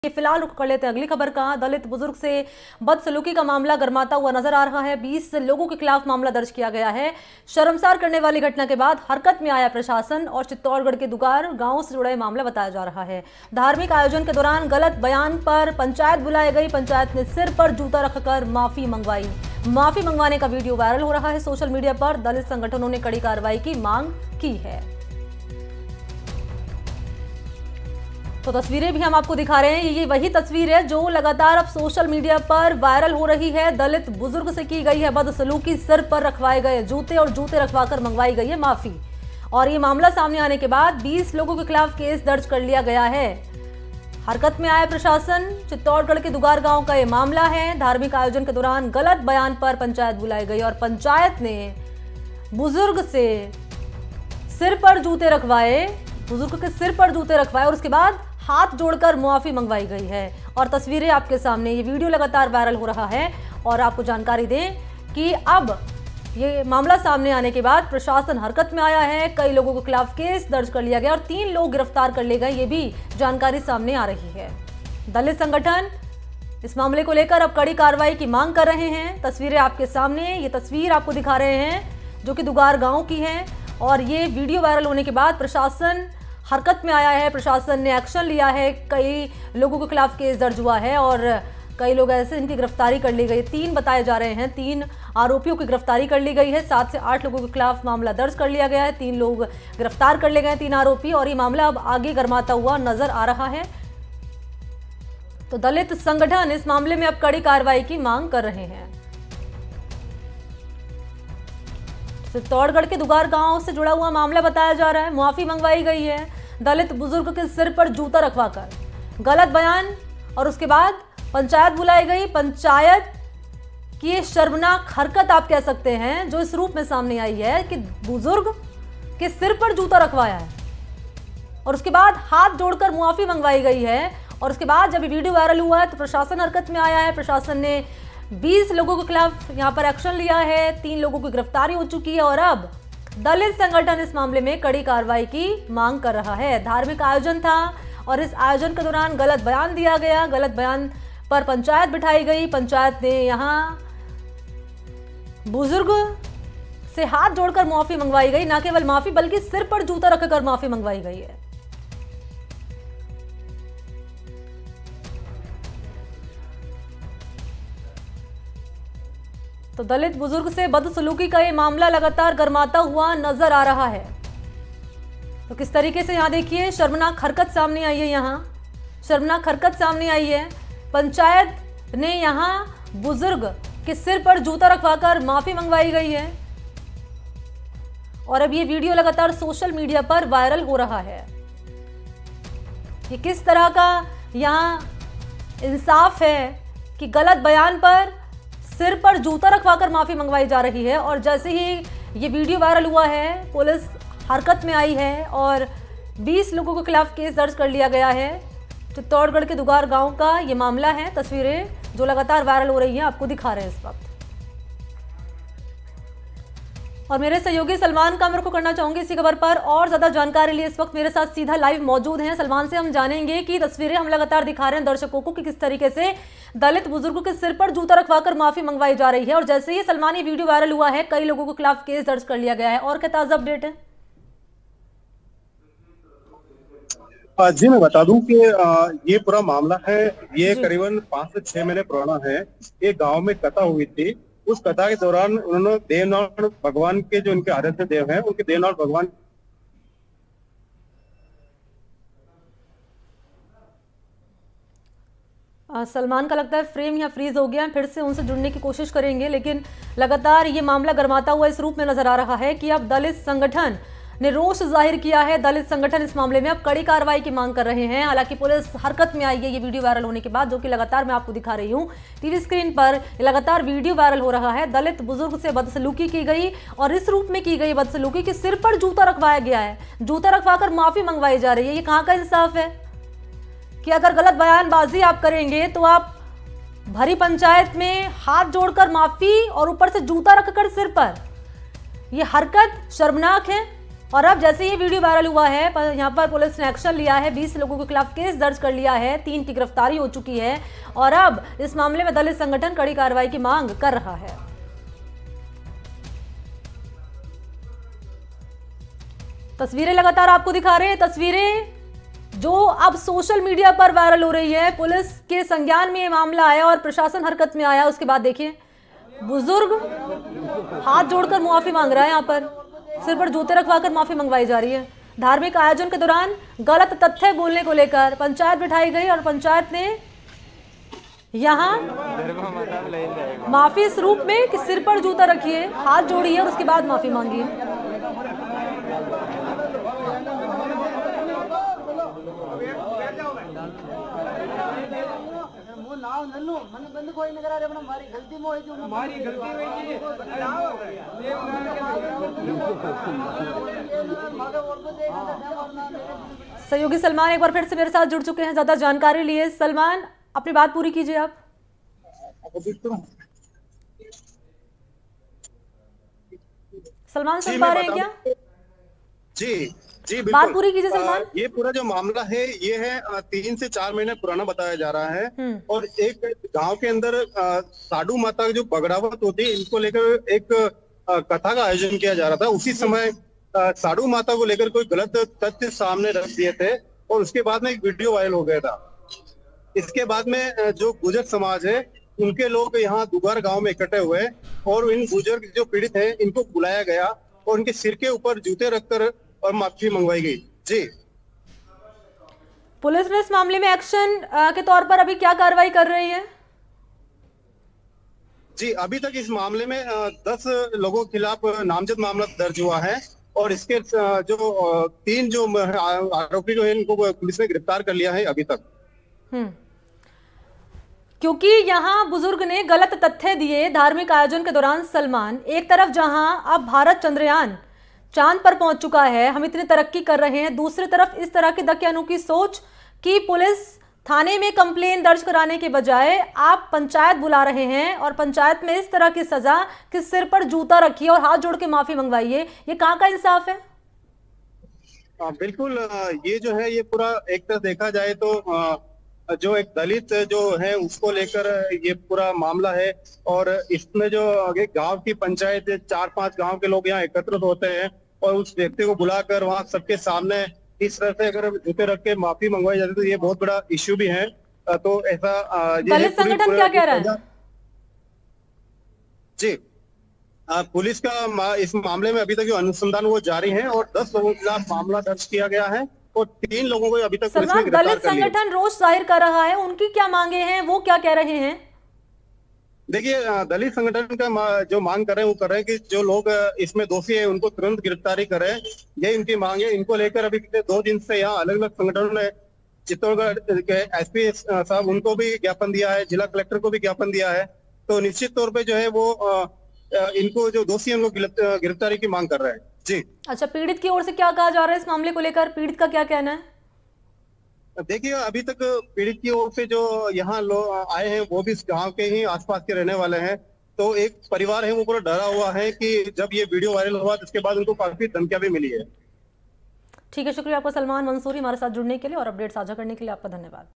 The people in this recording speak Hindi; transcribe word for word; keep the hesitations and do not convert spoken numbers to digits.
ये फिलहाल रुक कर लेते हैं अगली खबर का। दलित बुजुर्ग से बदसलूकी का मामला गर्माता हुआ नजर आ रहा है। बीस लोगों के खिलाफ मामला दर्ज किया गया है। शर्मसार करने वाली घटना के बाद हरकत में आया प्रशासन और चित्तौड़गढ़ के दुगार गांव से जुड़ा मामला बताया जा रहा है। धार्मिक आयोजन के दौरान गलत बयान पर पंचायत बुलाई गई। पंचायत ने सिर पर जूता रखकर माफी मंगवाई। माफी मंगवाने का वीडियो वायरल हो रहा है सोशल मीडिया पर। दलित संगठनों ने कड़ी कार्रवाई की मांग की है। तो तस्वीरें भी हम आपको दिखा रहे हैं। ये वही तस्वीर है जो लगातार अब सोशल मीडिया पर वायरल हो रही है। दलित बुजुर्ग से की गई है बदसलूकी, सिर पर रखवाए गए जूते और जूते रखवाकर मंगवाई गई है माफी। और ये मामला सामने आने के बाद बीस लोगों के खिलाफ केस दर्ज कर लिया गया है। हरकत में आया प्रशासन। चित्तौड़गढ़ के दुगार गांव का ये मामला है। धार्मिक आयोजन के दौरान गलत बयान पर पंचायत बुलाई गई और पंचायत ने बुजुर्ग से सिर पर जूते रखवाए बुजुर्ग के सिर पर जूते रखवाए और उसके बाद हाथ जोड़कर मुआफी मंगवाई गई है। और तस्वीरें आपके सामने, ये वीडियो लगातार वायरल हो रहा है। और आपको जानकारी दें कि अब ये मामला सामने आने के बाद प्रशासन हरकत में आया है। कई लोगों के खिलाफ केस दर्ज कर लिया गया और तीन लोग गिरफ्तार कर लिए गए, ये भी जानकारी सामने आ रही है। दलित संगठन इस मामले को लेकर अब कड़ी कार्रवाई की मांग कर रहे हैं। तस्वीरें आपके सामने, ये तस्वीर आपको दिखा रहे हैं जो कि दुगार गाँव की है। और ये वीडियो वायरल होने के बाद प्रशासन हरकत में आया है। प्रशासन ने एक्शन लिया है। कई लोगों के खिलाफ केस दर्ज हुआ है और कई लोग ऐसे इनकी गिरफ्तारी कर ली गई। तीन बताए जा रहे हैं, तीन आरोपियों की गिरफ्तारी कर ली गई है। सात से आठ लोगों के खिलाफ मामला दर्ज कर लिया गया है। तीन लोग गिरफ्तार कर लिए गए, तीन आरोपी। और ये मामला अब आगे गर्माता हुआ नजर आ रहा है। तो दलित संगठन इस मामले में अब कड़ी कार्रवाई की मांग कर रहे हैं। चित्तौड़गढ़ के दुगार गांव से जुड़ा हुआ मामला बताया जा रहा है। मुआफी मंगवाई गई है दलित बुजुर्ग के सिर पर जूता रखवाकर। गलत बयान और उसके बाद पंचायत बुलाई गई। पंचायत की ये शर्मनाक हरकत आप कह सकते हैं जो इस रूप में सामने आई है कि बुजुर्ग के सिर पर जूता रखवाया है और उसके बाद हाथ जोड़कर मुआफी मंगवाई गई है। और उसके बाद जब ये वीडियो वायरल हुआ है तो प्रशासन हरकत में आया है। प्रशासन ने बीस लोगों के खिलाफ यहाँ पर एक्शन लिया है। तीन लोगों की गिरफ्तारी हो चुकी है और अब दलित संगठन इस मामले में कड़ी कार्रवाई की मांग कर रहा है। धार्मिक आयोजन था और इस आयोजन के दौरान गलत बयान दिया गया। गलत बयान पर पंचायत बिठाई गई। पंचायत ने यहां बुजुर्ग से हाथ जोड़कर माफी मंगवाई गई। न केवल माफी बल्कि सिर पर जूता रखकर माफी मंगवाई गई है। तो दलित बुजुर्ग से बदसलूकी का ये मामला लगातार गर्माता हुआ नजर आ रहा है। तो किस तरीके से यहाँ देखिए शर्मनाक हरकत सामने आई है। यहाँ शर्मनाक हरकत सामने आई है। पंचायत ने यहाँ बुजुर्ग के सिर पर जूता रखवाकर माफी मंगवाई गई है और अब ये वीडियो लगातार सोशल मीडिया पर वायरल हो रहा है। ये किस तरह का यहाँ इंसाफ है कि गलत बयान पर सिर पर जूता रखवाकर माफी मंगवाई जा रही है। और जैसे ही ये वीडियो वायरल हुआ है पुलिस हरकत में आई है और बीस लोगों के खिलाफ केस दर्ज कर लिया गया है। चित्तौड़गढ़ के दुगार गांव का ये मामला है। तस्वीरें जो लगातार वायरल हो रही हैं आपको दिखा रहे हैं इस वक्त। और मेरे सहयोगी सलमान का मेरे को करना चाहूंगी इसी खबर पर और ज्यादा जानकारी लिए इस वक्त मेरे साथ सीधा लाइव मौजूद हैं। सलमान से हम जानेंगे कि तस्वीरें हम लगातार दिखा रहे हैं दर्शकों को कि किस तरीके से दलित बुजुर्गों के सिर पर जूता रखवाकर माफी मंगवाई जा रही है। और जैसे ही सलमान ये वीडियो वायरल हुआ है कई लोगों के खिलाफ केस दर्ज कर लिया गया है। और क्या ताजा अपडेट है? जी मैं बता दूं कि ये पूरा मामला है, ये करीबन पांच से छह महीने पुराना है। ये गांव में कथा हुई थी। उस कथा के दौरान उन्होंने देवनाथ भगवान के जो उनके आराध्य देव हैं उनके देवनाथ भगवान सलमान का लगता है फ्रेम यहाँ फ्रीज हो गया है। फिर से उनसे जुड़ने की कोशिश करेंगे लेकिन लगातार ये मामला गर्माता हुआ इस रूप में नजर आ रहा है कि अब दलित संगठन ने रोष जाहिर किया है। दलित संगठन इस मामले में अब कड़ी कार्रवाई की मांग कर रहे हैं। हालांकि पुलिस हरकत में आई है ये वीडियो वायरल होने के बाद, जो कि लगातार मैं आपको दिखा रही हूँ टीवी स्क्रीन पर। लगातार वीडियो वायरल हो रहा है। दलित बुजुर्ग से बदसलूकी की गई और इस रूप में की गई बदसलूकी कि सिर पर जूता रखवाया गया है। जूता रखवाकर माफी मंगवाई जा रही है। ये कहाँ का इंसाफ है कि अगर गलत बयानबाजी आप करेंगे तो आप भरी पंचायत में हाथ जोड़कर माफी और ऊपर से जूता रखकर सिर पर, यह हरकत शर्मनाक है। और अब जैसे ये वीडियो वायरल हुआ है, पर यहाँ पर पुलिस ने एक्शन लिया है, बीस लोगों के खिलाफ केस दर्ज कर लिया है, तीन की गिरफ्तारी हो चुकी है और अब इस मामले में दलित संगठन कड़ी कार्रवाई की मांग कर रहा है। तस्वीरें लगातार आपको दिखा रहे हैं, तस्वीरें जो अब सोशल मीडिया पर वायरल हो रही है। पुलिस के संज्ञान में ये मामला आया और प्रशासन हरकत में आया। उसके बाद देखिए, बुजुर्ग हाथ जोड़कर मुआफी मांग रहा है, यहाँ पर सिर पर जूते रखवाकर माफी मंगवाई जा रही है। धार्मिक आयोजन के दौरान गलत तथ्य बोलने को लेकर पंचायत बिठाई गई और पंचायत ने यहाँ माफी इस रूप में कि सिर पर जूता रखिए, हाथ जोड़िए और उसके बाद माफी मांगिए। सहयोगी सलमान एक बार फिर से मेरे साथ जुड़ चुके हैं ज्यादा जानकारी लिए। सलमान, अपनी बात पूरी कीजिए आप। सलमान सुन पा रहे हैं क्या? जी जी बिल्कुल, बात पूरी कीजिए सलमान। ये पूरा जो मामला है ये है तीन से चार महीने पुराना बताया जा रहा है और एक गांव के अंदर साधु माता की जो बगड़ावत होती है इनको लेकर एक कथा का आयोजन किया जा रहा था। उसी समय साधु माता को लेकर कोई गलत तथ्य सामने रख दिए थे और उसके बाद में एक वीडियो वायरल हो गया था। इसके बाद में जो गुर्जर समाज है उनके लोग यहाँ दुगार गांव में इकट्ठे हुए और इन गुर्जर जो पीड़ित है इनको बुलाया गया और उनके सिर के ऊपर जूते रखकर और माफी मंगवाई गई। जी, पुलिस ने इस मामले में एक्शन के तौर पर अभी क्या कार्रवाई कर रही है? जी, अभी तक इस मामले में दस लोगों के खिलाफ नामजद मामला दर्ज हुआ है और इसके जो तीन जो आरोपी जो है इनको पुलिस ने गिरफ्तार कर लिया है अभी तक। हम्म क्योंकि यहाँ बुजुर्ग ने गलत तथ्य दिए धार्मिक आयोजन के दौरान। सलमान, एक तरफ जहां अब भारत चंद्रयान चांद पर पहुंच चुका है, हम इतनी तरक्की कर रहे हैं, दूसरी तरफ इस तरह की दकियानू की सोच कि पुलिस थाने में कंप्लेन दर्ज कराने के बजाय आप पंचायत बुला रहे हैं और पंचायत में इस तरह की सजा कि सिर पर जूता रखिए और हाथ जोड़ के माफी मंगवाइए, ये कहाँ का इंसाफ है? आ, बिल्कुल, ये जो है ये पूरा एक तरह देखा जाए तो आ, जो एक दलित जो है उसको लेकर ये पूरा मामला है और इसमें जो आगे गांव की पंचायत चार पांच गांव के लोग यहाँ एकत्रित होते हैं और उस व्यक्ति को बुलाकर वहां सबके सामने इस तरह से अगर जूते रख के माफी मंगवाई जाती तो ये बहुत बड़ा इश्यू भी है। तो ऐसा दलित संगठन क्या कह रहा है? जी, पुलिस का इस मामले में अभी तक जो अनुसंधान वो जारी है और दस लोगों के खिलाफ मामला दर्ज किया गया है और तीन लोगों को अभी तक पुलिस ने गिरफ्तार कर लिया। दलित संगठन रोष जाहिर कर रहा है, उनकी क्या मांगे हैं, वो क्या कह रहे हैं? देखिए, दलित संगठन का जो मांग कर रहे हैं वो कर रहे हैं कि जो लोग इसमें दोषी है उनको तुरंत गिरफ्तारी करें, ये इनकी मांग है। इनको लेकर अभी पिछले दो दिन से यहाँ अलग अलग संगठनों ने चित्तौड़गढ़ के एसपी साहब उनको भी ज्ञापन दिया है, जिला कलेक्टर को भी ज्ञापन दिया है। तो निश्चित तौर पे जो है वो इनको जो दोषी है उनको गिरफ्तारी की मांग कर रहे हैं। जी, अच्छा, पीड़ित की ओर से क्या कहा जा रहा है इस मामले को लेकर? पीड़ित का क्या कहना है? देखिए, अभी तक पीड़ित की ओर से जो यहाँ लोग आए हैं वो भी इस गांव के ही आसपास के रहने वाले हैं। तो एक परिवार है वो पूरा डरा हुआ है कि जब ये वीडियो वायरल हुआ तो उसके बाद उनको काफी धमकियां भी मिली है। ठीक है, शुक्रिया आपका सलमान मंसूरी हमारे साथ जुड़ने के लिए और अपडेट साझा करने के लिए आपका धन्यवाद।